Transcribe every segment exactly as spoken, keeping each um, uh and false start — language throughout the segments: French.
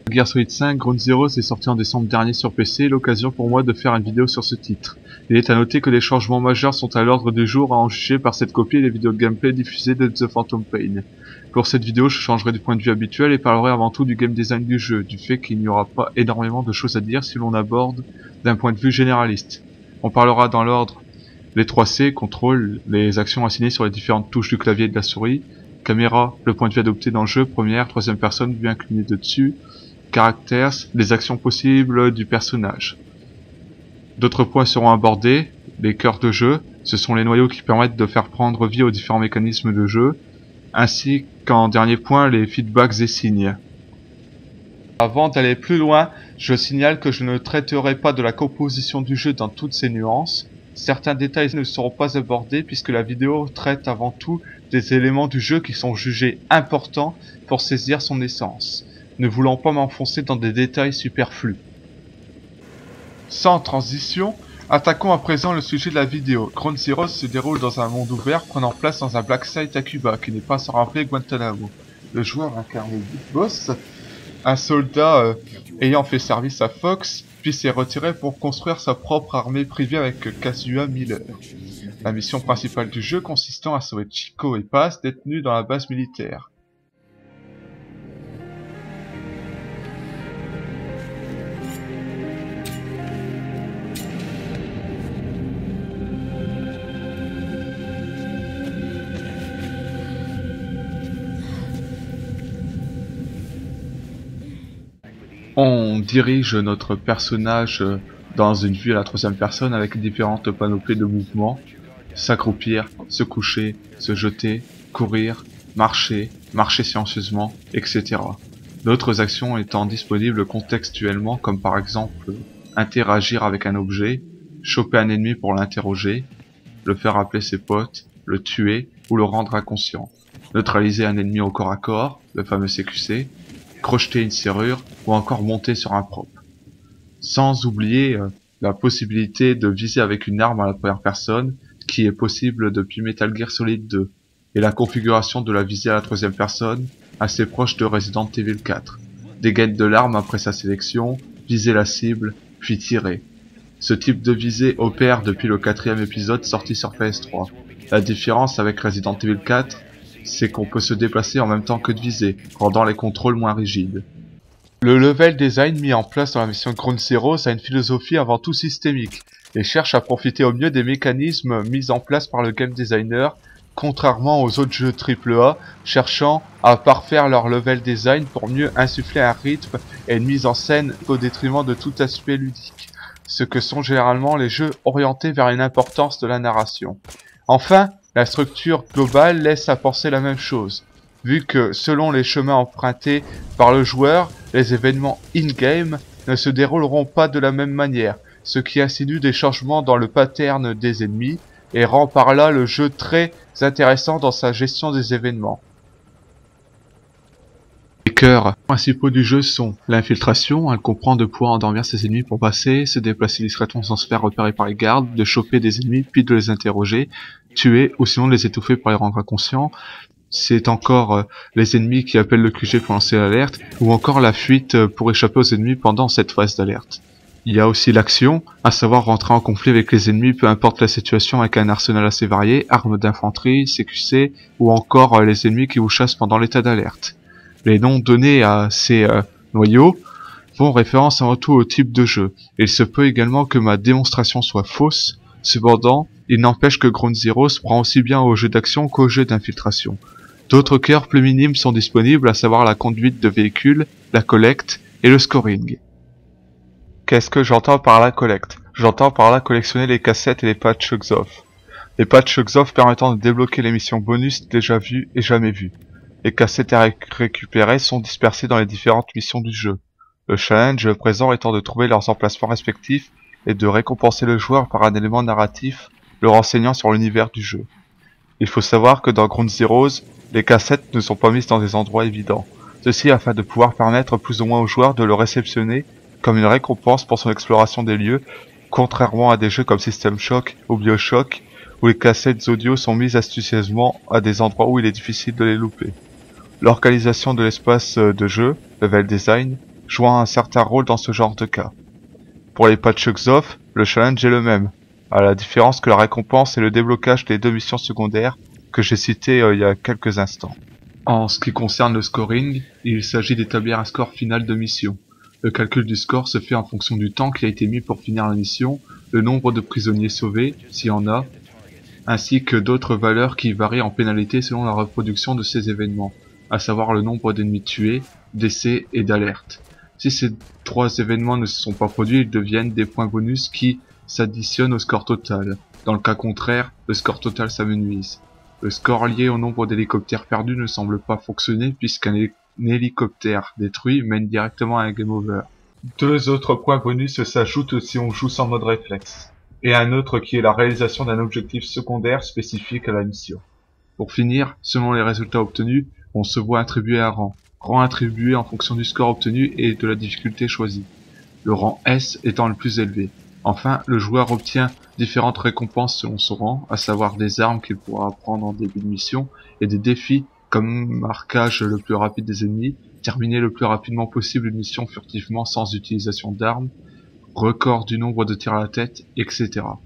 Gear Solid cinq Ground Zeroes est sorti en décembre dernier sur P C, l'occasion pour moi de faire une vidéo sur ce titre. Il est à noter que des changements majeurs sont à l'ordre du jour à en juger par cette copie et les vidéos de gameplay diffusées de The Phantom Pain. Pour cette vidéo, je changerai du point de vue habituel et parlerai avant tout du game design du jeu, du fait qu'il n'y aura pas énormément de choses à dire si l'on aborde d'un point de vue généraliste. On parlera dans l'ordre les trois C, contrôle, les actions assignées sur les différentes touches du clavier et de la souris, caméra, le point de vue adopté dans le jeu, première, troisième personne, vue inclinée de dessus, caractères, les actions possibles du personnage. D'autres points seront abordés, les cœurs de jeu, ce sont les noyaux qui permettent de faire prendre vie aux différents mécanismes de jeu, ainsi qu'en dernier point les feedbacks et signes. Avant d'aller plus loin, je signale que je ne traiterai pas de la composition du jeu dans toutes ses nuances. Certains détails ne seront pas abordés puisque la vidéo traite avant tout des éléments du jeu qui sont jugés importants pour saisir son essence, ne voulant pas m'enfoncer dans des détails superflus. Sans transition, attaquons à présent le sujet de la vidéo. Ground Zeroes se déroule dans un monde ouvert prenant place dans un Black Site à Cuba, qui n'est pas sans rappeler Guantanamo. Le joueur incarne le Big Boss, un soldat euh, ayant fait service à Fox, puis s'est retiré pour construire sa propre armée privée avec Kazuya Miller. La mission principale du jeu consistant à sauver Chico et Paz détenus dans la base militaire. On dirige notre personnage dans une vue à la troisième personne avec différentes panoplies de mouvements. S'accroupir, se coucher, se jeter, courir, marcher, marcher silencieusement, et cetera. D'autres actions étant disponibles contextuellement comme par exemple interagir avec un objet, choper un ennemi pour l'interroger, le faire appeler ses potes, le tuer ou le rendre inconscient, neutraliser un ennemi au corps à corps, le fameux C Q C, crocheter une serrure ou encore monter sur un prop. Sans oublier euh, la possibilité de viser avec une arme à la première personne qui est possible depuis Metal Gear Solid deux et la configuration de la visée à la troisième personne assez proche de Resident Evil quatre. Dégaine de l'arme après sa sélection, viser la cible, puis tirer. Ce type de visée opère depuis le quatrième épisode sorti sur P S trois. La différence avec Resident Evil quatre, c'est qu'on peut se déplacer en même temps que de viser, rendant les contrôles moins rigides. Le level design mis en place dans la mission Ground Zeroes a une philosophie avant tout systémique, et cherche à profiter au mieux des mécanismes mis en place par le game designer, contrairement aux autres jeux triple A, cherchant à parfaire leur level design pour mieux insuffler un rythme et une mise en scène au détriment de tout aspect ludique, ce que sont généralement les jeux orientés vers une importance de la narration. Enfin, la structure globale laisse à penser la même chose, vu que selon les chemins empruntés par le joueur, les événements in-game ne se dérouleront pas de la même manière, ce qui insinue des changements dans le pattern des ennemis et rend par là le jeu très intéressant dans sa gestion des événements. Les cœurs principaux du jeu sont l'infiltration, elle comprend de pouvoir endormir ses ennemis pour passer, se déplacer discrètement sans se faire repérer par les gardes, de choper des ennemis puis de les interroger, tuer ou sinon de les étouffer pour les rendre inconscients. C'est encore euh, les ennemis qui appellent le Q G pour lancer l'alerte, ou encore la fuite euh, pour échapper aux ennemis pendant cette phase d'alerte. Il y a aussi l'action, à savoir rentrer en conflit avec les ennemis peu importe la situation avec un arsenal assez varié, armes d'infanterie, C Q C, ou encore euh, les ennemis qui vous chassent pendant l'état d'alerte. Les noms donnés à ces euh, noyaux font référence avant tout au type de jeu. Il se peut également que ma démonstration soit fausse, cependant, il n'empêche que Ground Zeroes prend aussi bien au jeu d'action qu'au jeu d'infiltration. D'autres cœurs plus minimes sont disponibles, à savoir la conduite de véhicules, la collecte et le scoring. Qu'est-ce que j'entends par la collecte? J'entends par là collectionner les cassettes et les patchs X O F. Les patchs X O F permettant de débloquer les missions bonus déjà vues et jamais vues. Les cassettes à réc récupérer sont dispersées dans les différentes missions du jeu. Le challenge présent étant de trouver leurs emplacements respectifs et de récompenser le joueur par un élément narratif le renseignant sur l'univers du jeu. Il faut savoir que dans Ground Zeroes, les cassettes ne sont pas mises dans des endroits évidents. Ceci afin de pouvoir permettre plus ou moins au joueur de le réceptionner comme une récompense pour son exploration des lieux, contrairement à des jeux comme System Shock ou Bioshock, où les cassettes audio sont mises astucieusement à des endroits où il est difficile de les louper. L'organisation de l'espace de jeu, level design, jouant un certain rôle dans ce genre de cas. Pour les patchs Xof, le challenge est le même, à la différence que la récompense est le déblocage des deux missions secondaires que j'ai citées euh, il y a quelques instants. En ce qui concerne le scoring, il s'agit d'établir un score final de mission. Le calcul du score se fait en fonction du temps qui a été mis pour finir la mission, le nombre de prisonniers sauvés, s'il y en a, ainsi que d'autres valeurs qui varient en pénalité selon la reproduction de ces événements, à savoir le nombre d'ennemis tués, décès et d'alertes. Si ces trois événements ne se sont pas produits, ils deviennent des points bonus qui s'additionnent au score total. Dans le cas contraire, le score total s'amenuise. Le score lié au nombre d'hélicoptères perdus ne semble pas fonctionner puisqu'un hé hélicoptère détruit mène directement à un game over. Deux autres points bonus s'ajoutent si on joue sans mode réflexe, et un autre qui est la réalisation d'un objectif secondaire spécifique à la mission. Pour finir, selon les résultats obtenus, on se voit attribuer un rang. Rang attribué en fonction du score obtenu et de la difficulté choisie. Le rang S étant le plus élevé. Enfin, le joueur obtient différentes récompenses selon son rang, à savoir des armes qu'il pourra prendre en début de mission, et des défis comme marquage le plus rapide des ennemis, terminer le plus rapidement possible une mission furtivement sans utilisation d'armes, record du nombre de tirs à la tête, et cetera.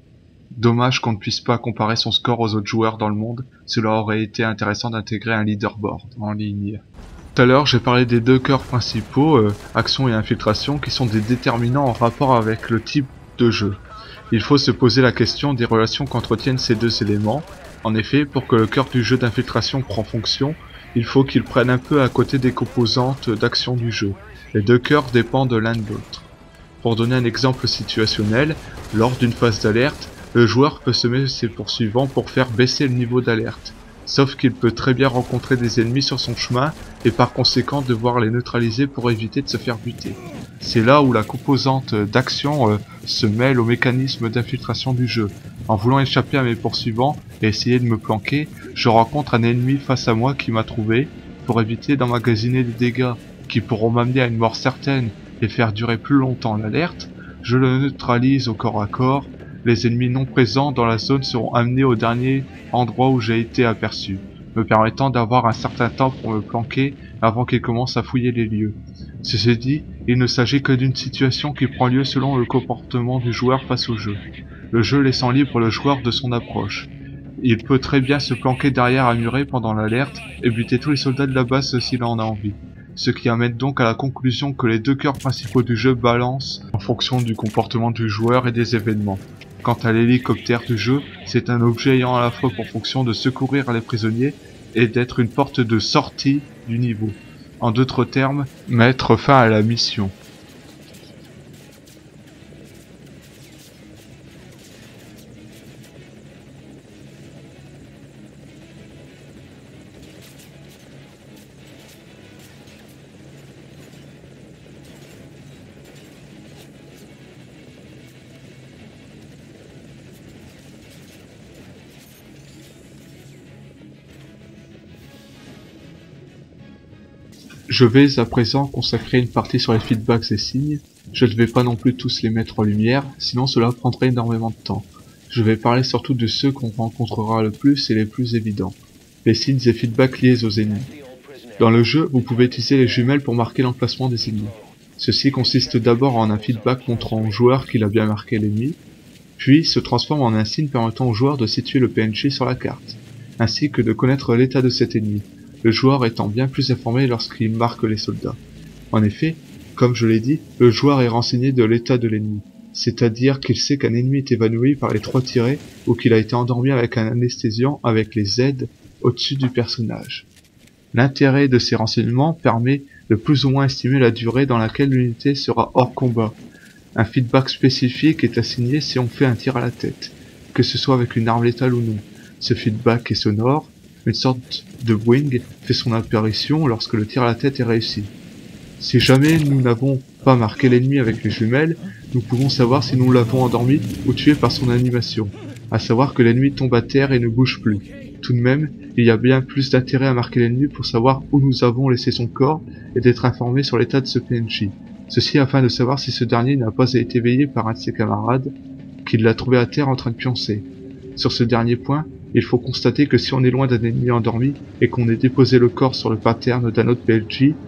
Dommage qu'on ne puisse pas comparer son score aux autres joueurs dans le monde, cela aurait été intéressant d'intégrer un leaderboard en ligne. Tout à l'heure j'ai parlé des deux cœurs principaux, euh, action et infiltration, qui sont des déterminants en rapport avec le type de jeu. Il faut se poser la question des relations qu'entretiennent ces deux éléments. En effet, pour que le cœur du jeu d'infiltration prenne fonction, il faut qu'il prenne un peu à côté des composantes d'action du jeu. Les deux cœurs dépendent l'un de l'autre. Pour donner un exemple situationnel, lors d'une phase d'alerte, le joueur peut semer ses poursuivants pour faire baisser le niveau d'alerte. Sauf qu'il peut très bien rencontrer des ennemis sur son chemin et par conséquent devoir les neutraliser pour éviter de se faire buter. C'est là où la composante d'action euh, se mêle au mécanisme d'infiltration du jeu. En voulant échapper à mes poursuivants et essayer de me planquer, je rencontre un ennemi face à moi qui m'a trouvé. Pour éviter d'emmagasiner des dégâts qui pourront m'amener à une mort certaine et faire durer plus longtemps l'alerte, je le neutralise au corps à corps. Les ennemis non présents dans la zone seront amenés au dernier endroit où j'ai été aperçu, me permettant d'avoir un certain temps pour me planquer avant qu'ils commencent à fouiller les lieux. Ceci dit, il ne s'agit que d'une situation qui prend lieu selon le comportement du joueur face au jeu, le jeu laissant libre le joueur de son approche. Il peut très bien se planquer derrière un muret pendant l'alerte et buter tous les soldats de la base s'il en a envie. Ce qui amène donc à la conclusion que les deux cœurs principaux du jeu balancent en fonction du comportement du joueur et des événements. Quant à l'hélicoptère du jeu, c'est un objet ayant à la fois pour fonction de secourir les prisonniers et d'être une porte de sortie du niveau. En d'autres termes, mettre fin à la mission. Je vais à présent consacrer une partie sur les feedbacks et signes. Je ne vais pas non plus tous les mettre en lumière, sinon cela prendrait énormément de temps. Je vais parler surtout de ceux qu'on rencontrera le plus et les plus évidents. Les signes et feedbacks liés aux ennemis. Dans le jeu, vous pouvez utiliser les jumelles pour marquer l'emplacement des ennemis. Ceci consiste d'abord en un feedback montrant au joueur qu'il a bien marqué l'ennemi, puis se transforme en un signe permettant au joueur de situer le P N J sur la carte, ainsi que de connaître l'état de cet ennemi, le joueur étant bien plus informé lorsqu'il marque les soldats. En effet, comme je l'ai dit, le joueur est renseigné de l'état de l'ennemi, c'est-à-dire qu'il sait qu'un ennemi est évanoui par les trois tirés ou qu'il a été endormi avec un anesthésiant avec les Z au-dessus du personnage. L'intérêt de ces renseignements permet de plus ou moins estimer la durée dans laquelle l'unité sera hors combat. Un feedback spécifique est assigné si on fait un tir à la tête, que ce soit avec une arme létale ou non. Ce feedback est sonore, une sorte de boing fait son apparition lorsque le tir à la tête est réussi. Si jamais nous n'avons pas marqué l'ennemi avec les jumelles, nous pouvons savoir si nous l'avons endormi ou tué par son animation, à savoir que l'ennemi tombe à terre et ne bouge plus. Tout de même, il y a bien plus d'intérêt à marquer l'ennemi pour savoir où nous avons laissé son corps et d'être informé sur l'état de ce P N J. Ceci afin de savoir si ce dernier n'a pas été éveillé par un de ses camarades, qui l'a trouvé à terre en train de pioncer. Sur ce dernier point, il faut constater que si on est loin d'un ennemi endormi et qu'on ait déposé le corps sur le pattern d'un autre P N J,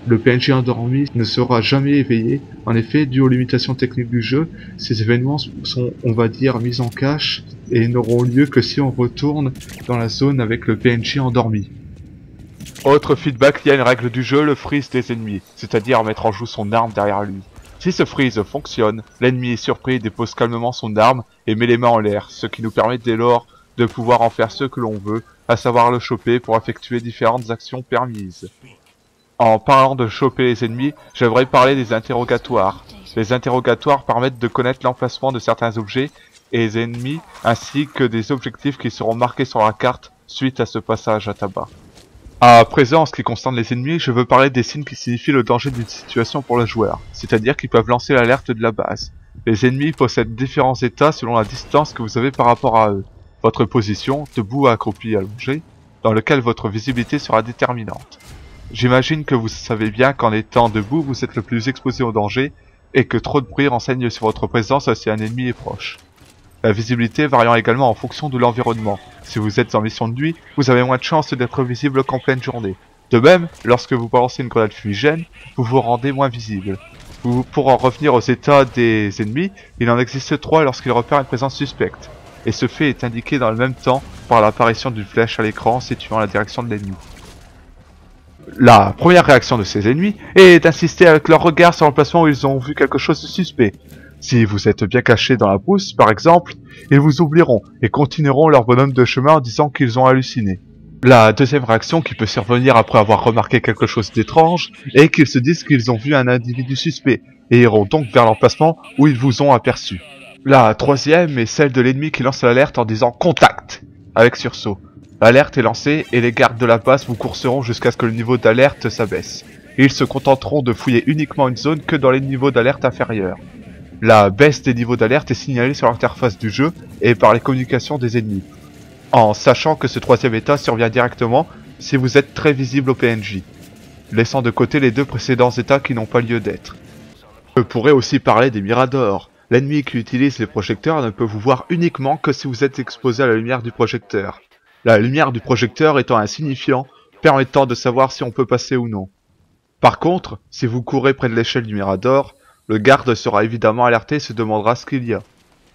Le P N J endormi ne sera jamais éveillé. En effet, dû aux limitations techniques du jeu, ces événements sont, on va dire, mis en cache et n'auront lieu que si on retourne dans la zone avec le P N J endormi. Autre feedback lié à une règle du jeu, le freeze des ennemis, c'est-à-dire mettre en joue son arme derrière lui. Si ce freeze fonctionne, l'ennemi est surpris et dépose calmement son arme et met les mains en l'air, ce qui nous permet dès lors de pouvoir en faire ce que l'on veut, à savoir le choper pour effectuer différentes actions permises. En parlant de choper les ennemis, j'aimerais parler des interrogatoires. Les interrogatoires permettent de connaître l'emplacement de certains objets et les ennemis, ainsi que des objectifs qui seront marqués sur la carte suite à ce passage à tabac. À présent, en ce qui concerne les ennemis, je veux parler des signes qui signifient le danger d'une situation pour le joueur, c'est-à-dire qu'ils peuvent lancer l'alerte de la base. Les ennemis possèdent différents états selon la distance que vous avez par rapport à eux. Votre position, debout, accroupi, allongé, dans lequel votre visibilité sera déterminante. J'imagine que vous savez bien qu'en étant debout, vous êtes le plus exposé au danger, et que trop de bruit renseigne sur votre présence si un ennemi est proche. La visibilité variant également en fonction de l'environnement. Si vous êtes en mission de nuit, vous avez moins de chances d'être visible qu'en pleine journée. De même, lorsque vous balancez une grenade fumigène, vous vous rendez moins visible. Vous, pour en revenir aux états des ennemis, il en existe trois lorsqu'ils repèrent une présence suspecte. Et ce fait est indiqué dans le même temps par l'apparition d'une flèche à l'écran situant la direction de l'ennemi. La première réaction de ces ennemis est d'insister avec leur regard sur l'emplacement où ils ont vu quelque chose de suspect. Si vous êtes bien caché dans la brousse, par exemple, ils vous oublieront et continueront leur bonhomme de chemin en disant qu'ils ont halluciné. La deuxième réaction qui peut survenir après avoir remarqué quelque chose d'étrange est qu'ils se disent qu'ils ont vu un individu suspect et iront donc vers l'emplacement où ils vous ont aperçu. La troisième est celle de l'ennemi qui lance l'alerte en disant « Contact !» avec sursaut. L'alerte est lancée et les gardes de la base vous courseront jusqu'à ce que le niveau d'alerte s'abaisse. Ils se contenteront de fouiller uniquement une zone que dans les niveaux d'alerte inférieurs. La baisse des niveaux d'alerte est signalée sur l'interface du jeu et par les communications des ennemis, en sachant que ce troisième état survient directement si vous êtes très visible au P N J, laissant de côté les deux précédents états qui n'ont pas lieu d'être. Je pourrais aussi parler des miradors. L'ennemi qui utilise les projecteurs ne peut vous voir uniquement que si vous êtes exposé à la lumière du projecteur. La lumière du projecteur étant un signifiant permettant de savoir si on peut passer ou non. Par contre, si vous courez près de l'échelle du mirador, le garde sera évidemment alerté et se demandera ce qu'il y a.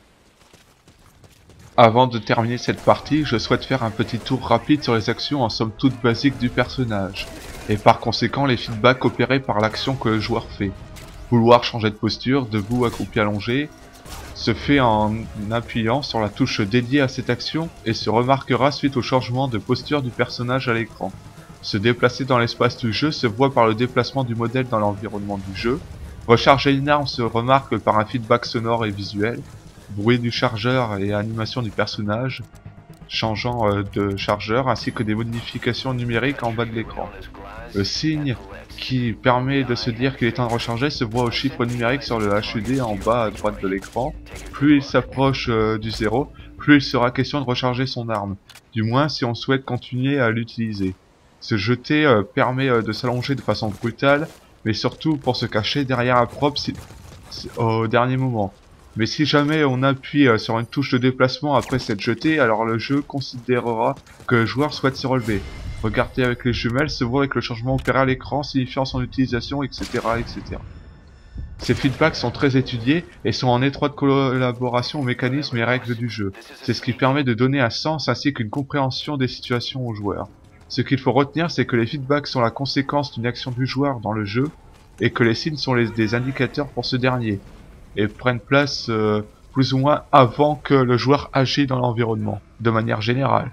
Avant de terminer cette partie, je souhaite faire un petit tour rapide sur les actions en somme toute basiques du personnage, et par conséquent les feedbacks opérés par l'action que le joueur fait. Vouloir changer de posture, debout, accroupi, allongé, se fait en appuyant sur la touche dédiée à cette action et se remarquera suite au changement de posture du personnage à l'écran. Se déplacer dans l'espace du jeu se voit par le déplacement du modèle dans l'environnement du jeu. Recharger une arme se remarque par un feedback sonore et visuel, bruit du chargeur et animation du personnage, changeant euh, de chargeur, ainsi que des modifications numériques en bas de l'écran. Le signe qui permet de se dire qu'il est temps de recharger se voit au chiffre numérique sur le H U D en bas à droite de l'écran. Plus il s'approche euh, du zéro, plus il sera question de recharger son arme, du moins si on souhaite continuer à l'utiliser. Se jeter euh, permet euh, de s'allonger de façon brutale, mais surtout pour se cacher derrière un prop si, si, au dernier moment. Mais si jamais on appuie euh, sur une touche de déplacement après s'être jeté, alors le jeu considérera que le joueur souhaite se relever. Regarder avec les jumelles se voit avec le changement opéré à l'écran signifiant son utilisation, et cetera et cetera. Ces feedbacks sont très étudiés et sont en étroite collaboration aux mécanismes et règles du jeu. C'est ce qui permet de donner un sens ainsi qu'une compréhension des situations aux joueurs. Ce qu'il faut retenir, c'est que les feedbacks sont la conséquence d'une action du joueur dans le jeu, et que les signes sont les, des indicateurs pour ce dernier, et prennent place euh, plus ou moins avant que le joueur agit dans l'environnement, de manière générale.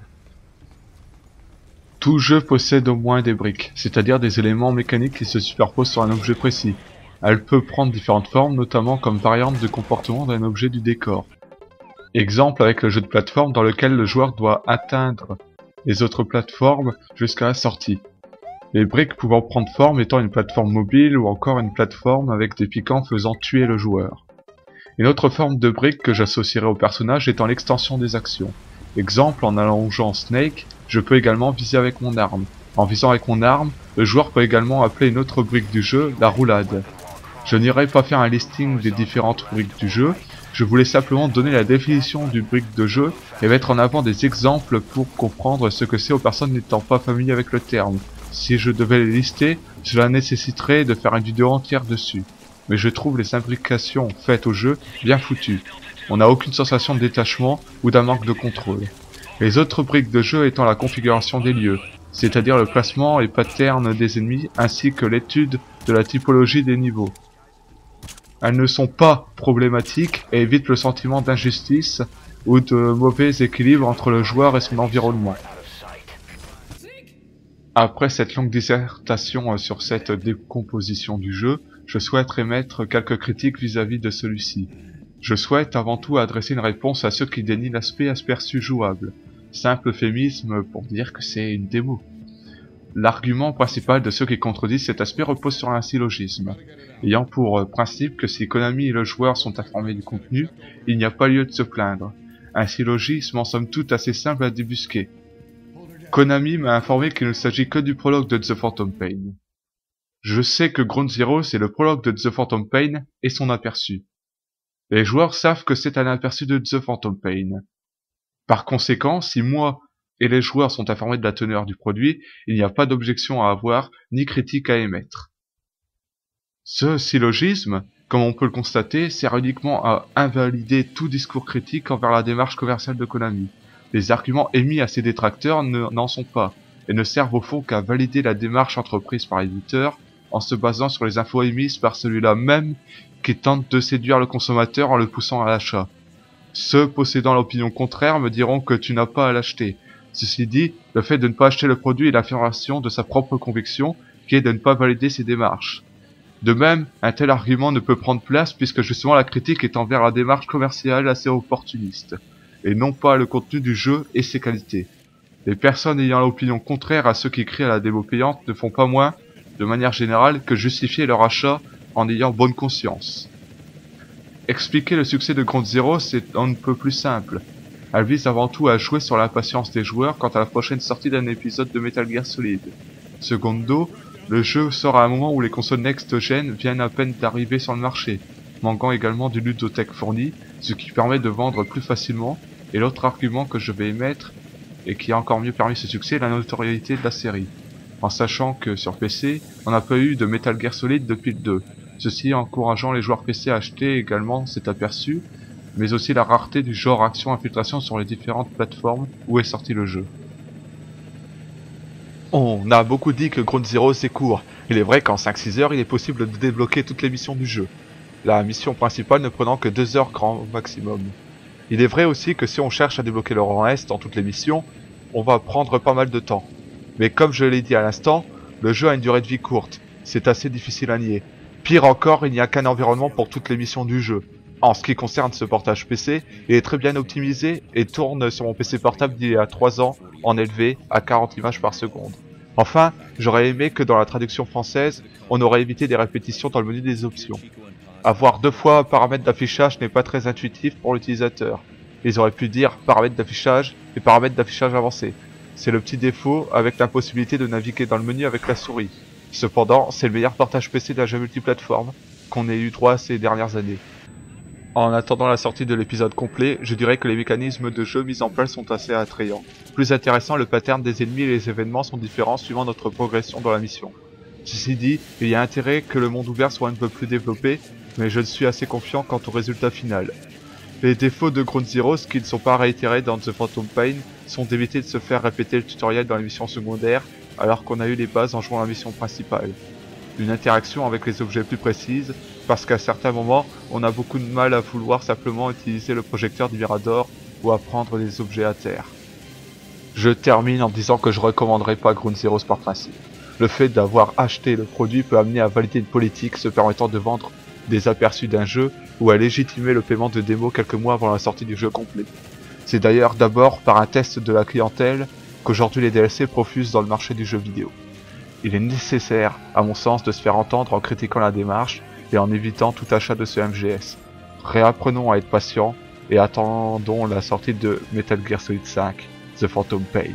Tout jeu possède au moins des briques, c'est-à-dire des éléments mécaniques qui se superposent sur un objet précis. Elle peut prendre différentes formes, notamment comme variante de comportement d'un objet du décor. Exemple avec le jeu de plateforme dans lequel le joueur doit atteindre les autres plateformes jusqu'à la sortie. Les briques pouvant prendre forme étant une plateforme mobile ou encore une plateforme avec des piquants faisant tuer le joueur. Une autre forme de brique que j'associerai au personnage étant l'extension des actions. Exemple, en allongeant Snake, je peux également viser avec mon arme. En visant avec mon arme, le joueur peut également appeler une autre brique du jeu, la roulade. Je n'irai pas faire un listing des différentes briques du jeu, je voulais simplement donner la définition du brique de jeu et mettre en avant des exemples pour comprendre ce que c'est aux personnes n'étant pas familières avec le terme, Si je devais les lister, cela nécessiterait de faire une vidéo entière dessus. Mais je trouve les imbrications faites au jeu bien foutues. On n'a aucune sensation de détachement ou d'un manque de contrôle. Les autres briques de jeu étant la configuration des lieux, c'est-à-dire le placement et pattern des ennemis ainsi que l'étude de la typologie des niveaux. Elles ne sont pas problématiques et évitent le sentiment d'injustice ou de mauvais équilibre entre le joueur et son environnement. Après cette longue dissertation sur cette décomposition du jeu, je souhaite émettre quelques critiques vis-à-vis de celui-ci. Je souhaite avant tout adresser une réponse à ceux qui dénient l'aspect aperçu jouable. Simple euphémisme pour dire que c'est une démo. L'argument principal de ceux qui contredisent cet aspect repose sur un syllogisme, ayant pour principe que si Konami et le joueur sont informés du contenu, il n'y a pas lieu de se plaindre. Un syllogisme en somme toute assez simple à débusquer. Konami m'a informé qu'il ne s'agit que du prologue de The Phantom Pain. Je sais que Ground Zero c'est le prologue de The Phantom Pain et son aperçu. Les joueurs savent que c'est un aperçu de The Phantom Pain. Par conséquent, si moi et les joueurs sont informés de la teneur du produit, il n'y a pas d'objection à avoir, ni critique à émettre. Ce syllogisme, comme on peut le constater, sert uniquement à invalider tout discours critique envers la démarche commerciale de Konami. Les arguments émis à ses détracteurs n'en sont pas, et ne servent au fond qu'à valider la démarche entreprise par l'éditeur, en se basant sur les infos émises par celui-là même qui tente de séduire le consommateur en le poussant à l'achat. Ceux possédant l'opinion contraire me diront que tu n'as pas à l'acheter. Ceci dit, le fait de ne pas acheter le produit est l'affirmation de sa propre conviction, qui est de ne pas valider ses démarches. De même, un tel argument ne peut prendre place puisque justement la critique est envers la démarche commerciale assez opportuniste, et non pas le contenu du jeu et ses qualités. Les personnes ayant l'opinion contraire à ceux qui crient à la démo payante ne font pas moins, de manière générale, que justifier leur achat en ayant bonne conscience. Expliquer le succès de Ground Zero, c'est un peu plus simple. Elle vise avant tout à jouer sur l'impatience des joueurs quant à la prochaine sortie d'un épisode de Metal Gear Solid. Secondo, le jeu sort à un moment où les consoles next-gen viennent à peine d'arriver sur le marché, manquant également du ludothèque fourni, ce qui permet de vendre plus facilement, et l'autre argument que je vais émettre, et qui a encore mieux permis ce succès, est la notoriété de la série. En sachant que sur P C, on n'a pas eu de Metal Gear Solid depuis le deux, ceci encourageant les joueurs P C à acheter également cet aperçu, mais aussi la rareté du genre action-infiltration sur les différentes plateformes où est sorti le jeu. On a beaucoup dit que Ground Zero c'est court. Il est vrai qu'en cinq six heures il est possible de débloquer toutes les missions du jeu, la mission principale ne prenant que deux heures grand maximum. Il est vrai aussi que si on cherche à débloquer le rang S dans toutes les missions, on va prendre pas mal de temps. Mais comme je l'ai dit à l'instant, le jeu a une durée de vie courte, c'est assez difficile à nier. Pire encore, il n'y a qu'un environnement pour toutes les missions du jeu. En ce qui concerne ce portage P C, il est très bien optimisé et tourne sur mon P C portable d'il y a trois ans en élevé à quarante images par seconde. Enfin, j'aurais aimé que dans la traduction française, on aurait évité des répétitions dans le menu des options. Avoir deux fois paramètres d'affichage n'est pas très intuitif pour l'utilisateur. Ils auraient pu dire paramètres d'affichage et paramètres d'affichage avancés. C'est le petit défaut avec l'impossibilité de naviguer dans le menu avec la souris. Cependant, c'est le meilleur portage P C d'un jeu multiplateforme qu'on ait eu droit ces dernières années. En attendant la sortie de l'épisode complet, je dirais que les mécanismes de jeu mis en place sont assez attrayants. Plus intéressant, le pattern des ennemis et les événements sont différents suivant notre progression dans la mission. Ceci dit, il y a intérêt que le monde ouvert soit un peu plus développé, mais je suis assez confiant quant au résultat final. Les défauts de Ground Zero, qui ne sont pas réitérés dans The Phantom Pain, sont d'éviter de se faire répéter le tutoriel dans les missions secondaires, alors qu'on a eu les bases en jouant la mission principale. Une interaction avec les objets plus précise, parce qu'à certains moments, on a beaucoup de mal à vouloir simplement utiliser le projecteur du Mirador ou à prendre des objets à terre. Je termine en disant que je recommanderais pas Ground Zero par principe. Le fait d'avoir acheté le produit peut amener à valider une politique se permettant de vendre des aperçus d'un jeu ou à légitimer le paiement de démos quelques mois avant la sortie du jeu complet. C'est d'ailleurs d'abord par un test de la clientèle qu'aujourd'hui les D L C profusent dans le marché du jeu vidéo. Il est nécessaire, à mon sens, de se faire entendre en critiquant la démarche et en évitant tout achat de ce M G S. Réapprenons à être patients et attendons la sortie de Metal Gear Solid cinq, The Phantom Pain.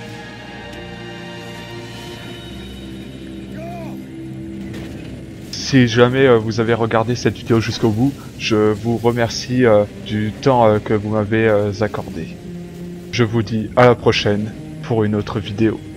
Si jamais euh, vous avez regardé cette vidéo jusqu'au bout, je vous remercie euh, du temps euh, que vous m'avez euh, accordé. Je vous dis à la prochaine pour une autre vidéo.